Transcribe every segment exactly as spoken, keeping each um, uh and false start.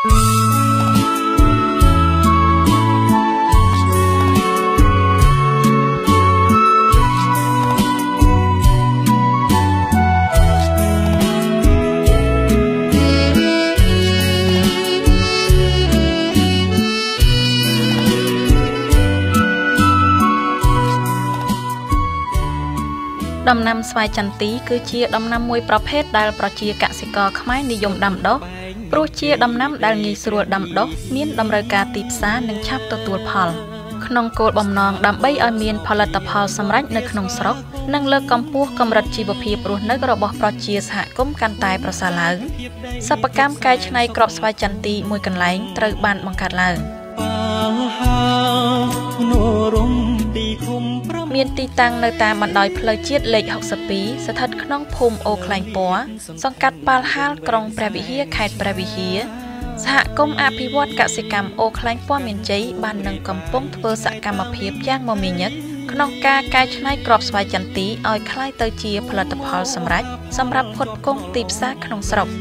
ដំណាំស្វាយចន្ទីគឺជាដំណាំមួយប្រភេទដែលប្រជាកសិករខ្មែរនិយមដាំដុះព្រោះជាដំណាំដែលងាយស្រួលដាំដុះមានតម្រូវការទីផ្សារនិងឆាប់ទទួលផលក្នុងគោលបំណងដើម្បីឲ្យមានផលិតផលសម្រេចនៅក្នុងស្រុកនិងលើកកម្ពស់កម្រិតជីវភាពរស់នៅរបស់ប្រជាសហគមន៍កាន់តែប្រសើរឡើងសិប្បកម្មកែច្នៃគ្រាប់ស្វាយចន្ទីមួយកន្លែងត្រូវបានបង្កើតឡើងមានទីតាំងនៅតាមបណ្ដោយផ្លូវជាតិលេខหกสิบสองស្ថិតក្នុងភូមិអូខ្លែងពណ៌សង្កាត់ប៉ាល់ហាលក្រុងព្រះវិហារខេត្តព្រះវិហារសហគមន៍អភិវឌ្ឍកសិកម្មអូខ្លែងពណ៌មានជ័យបាននឹងកំពុងធ្វើសកម្មភាពយ៉ាងមមាញឹកក្នុងការកែច្នៃគ្រាប់ស្វាយចន្ទីឲ្យคล้ายទៅជាផលិតផលសម្រេចសម្រាប់ផ្គត់ផ្គង់ទីផ្សារក្នុងស្រុក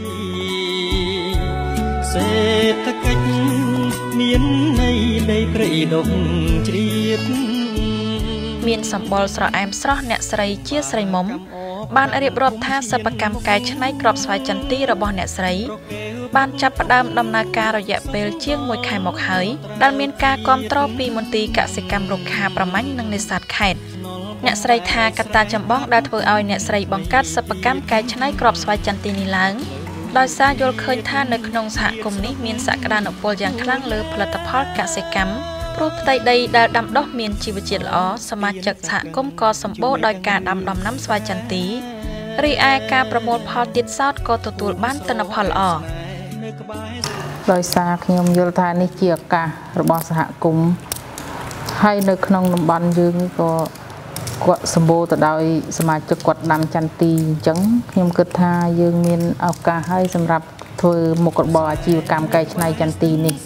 សេដ្ឋកិច្ចមានន័យដីព្រៃដុំជ្រៀតមានសម្បុរស្រអែមស្រស់អ្នកស្រីជាស្រីមុំបានរៀបរាប់ថាសិប្បកម្មកែច្នៃគ្រាប់ស្វាយចន្ទីរបស់អ្នកស្រីបានចាប់ផ្ដើមដំណើរការរយៈពេលជាងមួយខែមកហើយដែលមានការគាំទ្រពីមន្ទីរកសិកម្មរុក្ខាប្រមាញ់និងនេសាទខេត្តអ្នកស្រីថាកត្តាចម្បងដែលធ្វើឲ្យអ្នកស្រីបង្កើតសិប្បកម្មកែច្នៃគ្រាប់ស្វាយចន្ទីនេះឡើងដោយសារយល់ឃើញថានៅក្នុងសហគមន៍នេះមានសក្តានុពលយ៉ាងខ្លាំងលើផលិតផលកសិកម្មព្រោះផ្ទៃដីដែលដាំដុះមានជីវជាតិល្អសមាជិកសហគមន៍ក៏សម្បូរដោយការដាំដំណាំស្វាយចន្ទីរីឯការប្រមូលផលទៀតសោតក៏ទទួលបានទិន្នផលល្អដោយសារខ្ញុំយល់ថានេះជាឱកាសរបស់សហគមន៍ហើយនៅក្នុងតំបន់យើងក៏គាត់សម្បូរទៅដោយសមាជិកគាត់ដាំចន្ទីអញ្ចឹងខ្ញុំគិតថាយើងមានឱកាសហើយសម្រាប់ធ្វើមុខរបរអាជីវកម្មកែច្នៃចន្ទីនេះ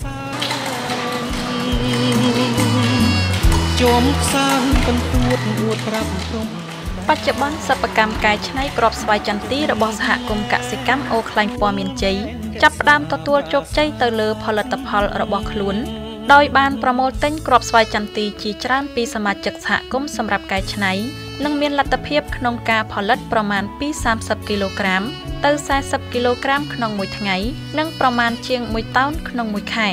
ជុំខ្សានបន្ទួតអួតប្រាប់ព្រំបច្ចុប្បន្នសិប្បកម្មកែច្នៃគ្រាប់ស្វាយចន្ទីរបស់សហគមន៍កសិកម្មអូខ្លែងពណ៌មានជ័យចាប់ផ្ដើមទទួលជោគជ័យទៅលើផលិតផលរបស់ខ្លួនដោយបានប្រមូលទិញគ្រាប់ស្វាយចន្ទីជាច្រើនពីសមាជិកសហគមន៍សម្រាប់កែច្នៃនិងមានលទ្ធភាពក្នុងការផលិតប្រមាណពីសាមសិបគីឡូក្រាមទៅសែសិបគីឡូក្រាមក្នុងមួយថ្ងៃនិងប្រមាណជាងមួយតោនក្នុងមួយខែ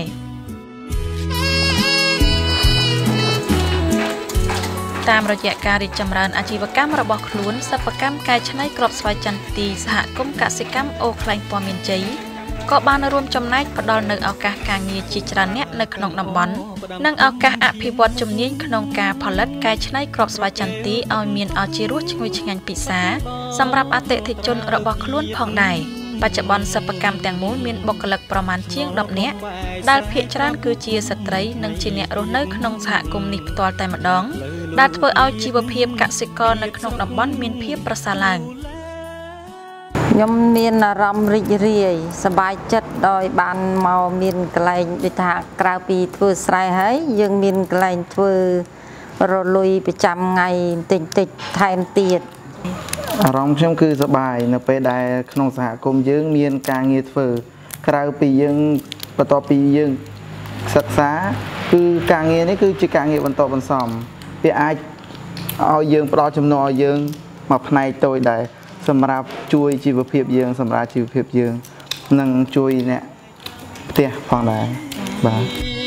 តាមរយៈការរីកចម្រើនអាជីវកម្មរបស់ខ្លួនសិប្បកម្មកែច្នៃគ្រាប់ស្វាយចន្ទីសហគមន៍កសិកម្មអូខ្លែងពណ៌មានជ័យក៏បានរួមចំណែកផ្ដល់នូវឱកាសការងារជាច្រើនអ្នកនៅក្នុងតំបន់និងឱកាសអភិវឌ្ឍជំនាញក្នុងការផលិតកែច្នៃគ្រាប់ស្វាយចន្ទីឲ្យមានឱជារសឈ្ងុយឆ្ងាញ់ពិសាសម្រាប់អតិថិជនរបស់ខ្លួនផងដែរបច្ចុប្បន្នសិប្បកម្មទាំងមូលមានបុគ្គលិកប្រមាណជាងដប់នាក់ដែលភាគច្រើនគឺជាស្ត្រីនិងជាអ្នករស់នៅក្នុងសហគមន៍នេះផ្ទាល់តែម្ដងដែលធ្វើឲ្យជីវភាពកសិករនៅក្នុងតំបន់មានភាពប្រសើរឡើងខ្ញុំមានអារម្មណ៍រីករាយសប្បាយចិត្តដោយបានមកមានកន្លែងដូចថាក្រៅពីធ្វើស្រែហើយយើងមានកន្លែងធ្វើរលុយប្រចាំថ្ងៃតិចតិចថែមទៀតអារម្មណ៍ខ្ញុំគឺសប្បាយនៅពេលដែលក្នុងសហគមន៍យើងមានការងារធ្វើក្រៅពីយើងបន្ទាប់ពីយើងសិក្សាគឺការងារនេះគឺជាការងារបន្តបន្សំវាអាចឲ្យយើងផ្ដល់ចំណូលឲ្យយើងមកផ្នែកតូចដែរសម្រាប់ជួយជីវភាពយើងសម្រាប់ជីវភាពយើងនិងជួយអ្នកផ្ទះផងដែរបាទ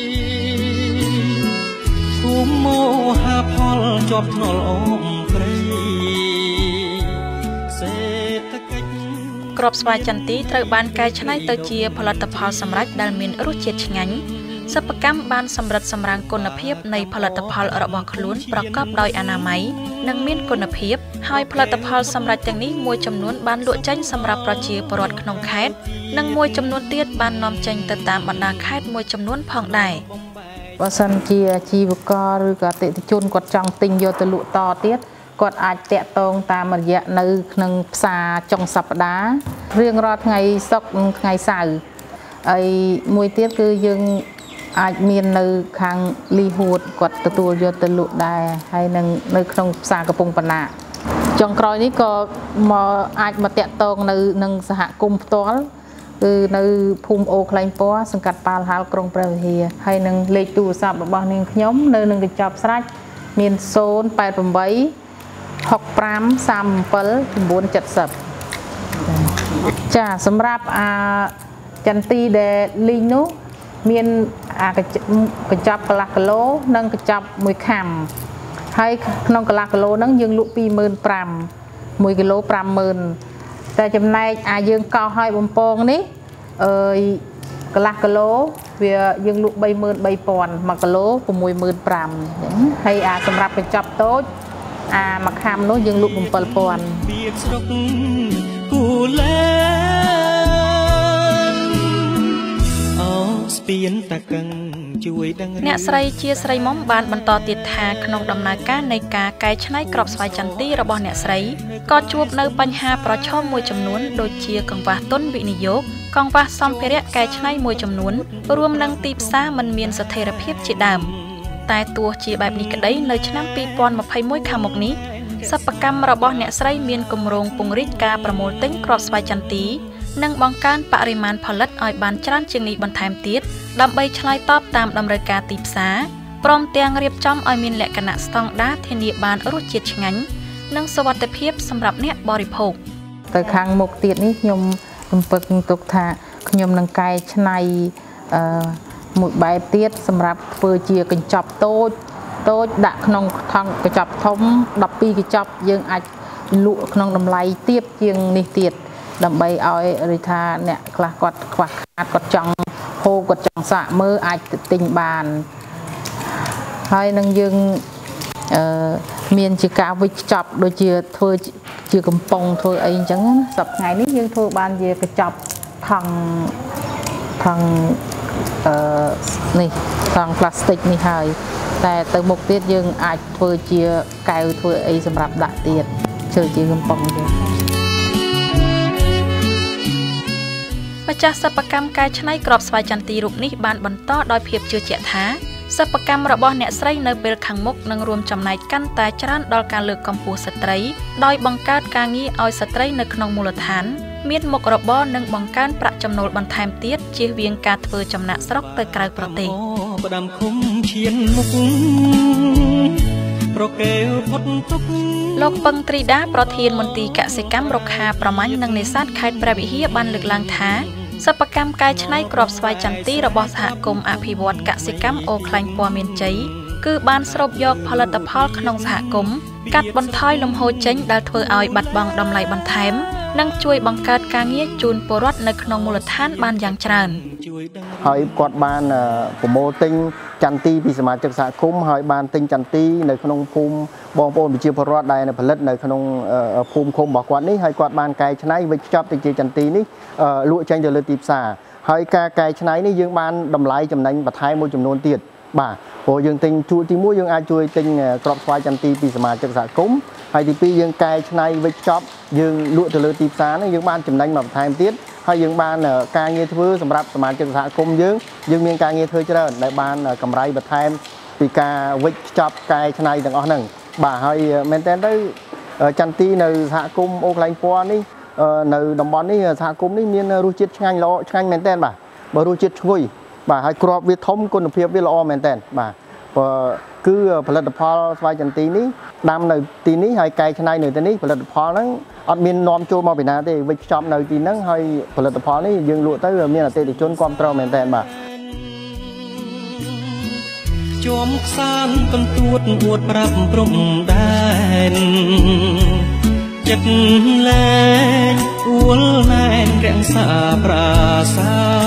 ភូមិមហាផលជាប់ភ្នល់អូមព្រៃសេដ្ឋកិច្ចគ្រាប់ស្វាយចន្ទីត្រូវបានកែច្នៃទៅជាផលិតផលសម្រេចដែលមានរសជាតិឆ្ងាញ់សិប្បកម្មបានសម្រិតសម្រាំងគុណភាពនៃផលិតផលរបស់ខ្លួនប្រកបដោយអនាម័យនិងមានគុណភាពហើយផលិតផលសម្រេចទាំងនេះមួយចំនួនបានលក់ចេញសម្រាប់ប្រជាពលរដ្ឋក្នុងខេត្តនិងមួយចំនួនទៀតបាននាំចេញទៅតាមបណ្ដាខេត្តមួយចំនួនផងដែរបើសិនជាអាជីវករឬក៏អតិថិជនគាត់ចង់ទិញយកទៅលក់តទៀតគាត់អាចតាក់ទងតាមរយៈនៅក្នុងផ្សារចុងសប្ដាហ៍រៀងរាល់ថ្ងៃសុក្រនិងថ្ងៃសៅរ៍ហើយមួយទៀតគឺយើងអាចមាននៅខាងលីហួតគាត់ទទួលយកទៅលក់ដែរហើយនឹងនៅក្នុងផ្សារកំពង់ប៉ាណាចុងក្រោយនេះក៏មកអាចមកតាក់ទងនៅនឹងសហគមន៍ផ្ទាល់គឺនៅភូមិអូខ្លែងពណ៌សង្កាត់ប៉ាល់ហាលក្រុងព្រះវិហារហើយនឹងលេខទូរស័ព្ទរបស់នាងខ្ញុំនៅនឹងកញ្ចប់ស្រេចមានศูนย์ แปด แปด หก ห้า สาม เจ็ด เก้า เจ็ด ศูนย์ចាសម្រាប់អាចន្ទីដែលលីងនោះមានអាកញ្ចប់កន្លះគីឡូនិងកញ្ចប់មួយខាំហើយក្នុងកន្លះគីឡូហ្នឹងយើងលក់ ពីរម៉ឺនប្រាំមួយគីឡូ ប្រាំម៉ឺនតែចំណែកអាយើងកោសឲ្យបំពងនេះអើយកន្លះគីឡូវាយើងលក់ បីម៉ឺនបីពាន់ មួយគីឡូ 6ម៉ឺនប្រាំអញ្ចឹងហើយអាសម្រាប់កញ្ចប់តូចអាមួយខាំនោះយើងលក់ bảyពាន់អ្នកស្រីជាស្រីមុំបានបន្តទៀតថាក្នុងដំណើរការនៃការកែច្នៃក្របស្វាយចន្ទីរបស់អ្នកស្រីក៏ជួបនៅបញ្ហាប្រឈមមួយចំនួនដូចជាកង្វះទុនវិនិយោគកង្វះសម្ភារៈកែច្នៃមួយចំនួនរួមនឹងទីផ្សារមិនមានស្ថិរភាពជាដើមតែទោះជាបែបនេះក្តីនៅឆ្នាំ ពីរពាន់ម្ភៃមួយ ខាងមុខនេះសិប្បកម្មរបស់អ្នកស្រីមានគម្រោងពង្រីកការប្រមូលទិញគ្រាប់ស្វាយចន្ទីនិងបង្កើនបរិមាណផលិតឲ្យបានច្រើនជាងនេះបន្ថែមទៀតដើម្បីឆ្លើយតបតាមតម្រូវការទីផ្សារព្រមទាំងរៀបចំឲ្យមានលក្ខណៈស្តង់ដារធានាបានរសជាតិឆ្ងាញ់និងសុវត្ថិភាពសម្រាប់អ្នកបរិភោគទៅខាងមុខទៀតនេះខ្ញុំរំពឹងទុកថាខ្ញុំនឹងកែច្នៃអឺមួយបែបទៀតសម្រាប់ធ្វើជាកញ្ចប់តូចតូចដាក់ក្នុងថង់កញ្ចប់ធំ ដប់ពីរ កញ្ចប់យើងអាចលក់ក្នុងតម្លៃទាបជាងនេះទៀតដើម្បីឲ្យរិថាអ្នកខ្លះគាត់ខ្វះខាតគាត់ចង់ហូបគាត់ចង់សាកមើលអាចទិញបានហើយនឹងយើងអឺមានជាការវិចខ្ចប់ដូចជាធ្វើជាកំប៉ុងធ្វើអីអញ្ចឹងសប្តាហ៍នេះយើងធ្វើបានជាកញ្ចប់ថង់ថង់អឺនេះថង់ផ្លាស្ទិកនេះហើយតែទៅមុខទៀតយើងអាចធ្វើជាកែវធ្វើអីសម្រាប់ដាក់ទៀតជើជាកំប៉ុងទេម្ចាស់សិប្បកម្មកែច្នៃក្របស្វាយចន្ទីរូបនេះបានបន្តដោយភាពជឿជាក់ថាសិប្បកម្មរបស់អ្នកស្រីនៅពេលខាងមុខនឹងរួមចំណែកកាន់តែច្រើនដល់ការលើកកម្ពស់ស្ត្រីដោយបង្កើតការងារឲ្យស្ត្រីនៅក្នុងមូលដ្ឋានមានមុខរបរនិងបង្កើនប្រាក់ចំណូលបន្ថែមទៀតជៀសវាងការធ្វើចំណាកស្រុកទៅក្រៅប្រទេសផ្ដាំឃុំឈានមុខប្រកែវផុតទុកលោកពឹងត្រីដាប្រធានមន្ទីរកសិកម្មរុក្ខាប្រមាញ់និងនេសាទខេត្តព្រះវិហារបានលើកឡើងថាសិប្បកម្មកែច្នៃគ្រាប់ស្វាយចន្ទីរបស់សហគមន៍អភិវឌ្ឍកសិកម្មអូខ្លាញ់ពណ៌មានជ័យគឺបានស្រូបយកផលិតផលក្នុងសហគមន៍កាត់បន្ថយលំហូរចេញដែលធ្វើឲ្យបាត់បង់តម្លៃបន្ថែមនិងជួយបង្កើតការងារជូនពលរដ្ឋនៅក្នុងមូលដ្ឋានបានយ៉ាងច្រើនហើយគាត់បានប្រមូលទិញចន្ទីពីសមាជិកសហគមន៍ហើយបានទិញចន្ទីនៅក្នុងភូមិបងប្អូនប្រជាពលរដ្ឋដែលផលិតនៅក្នុងភូមិឃុំរបស់គាត់នេះហើយគាត់បានកែច្នៃវិចខ្ចប់ទៅជាចន្ទីនេះលក់ចេញទៅលើទីផ្សារហើយការកែច្នៃនេះយើងបានតម្លៃចំណេញបន្ថែមមួយចំនួនទៀតបាទព្រោះយើងទិញជួរទីមួយយើងអាចជួយទិញគ្រាប់ស្វាយចន្ទីពីសមាជិកសហគមន៍ហើយទីពីរយើងកែច្នៃវិចខ្ចប់យើងលក់ទៅលើទីផ្សារនេះយើងបានចំណេញមកបន្ថែមទៀតហើយយើងបានការងារធ្វើសម្រាប់សមាជិកសហគមន៍យើងយើងមានការងារធ្វើច្រើនដែលបានកម្រៃបន្ថែមពីការវិចខ្ចប់កែច្នៃទាំងអស់ហ្នឹងបាទហើយមែនតើទៅចន្ទីនៅសហគមន៍អូខ្លាញ់ពណ៌នេះនៅតំបន់នេះសហគមន៍នេះមានរសជាតិឆ្ងាញ់ល្អឆ្ងាញ់មែនតើបាទបើរសជាតិឈ្ងុយបាទហើយគ្រាប់វាធំគុណភាពវាល្អមែនតើបាទគឺផលិតផលស្វាយចន្ទីនេះដាំនៅទីនេះហើយកែច្នៃនៅទីនេះផលិតផលហ្នឹងអត់មាននាំចូលមកពីណាទេវិចខ្ចប់នៅទីហ្នឹងហើយផលិតផលនេះយើងលក់ទៅមានអតិថិជនគាំទ្រមែនតើបាទជាប់ខ្សានកន្ទួតអួតប្រាប់ព្រំដែនចិត្តលែងអួលណែនរក្សាប្រាសា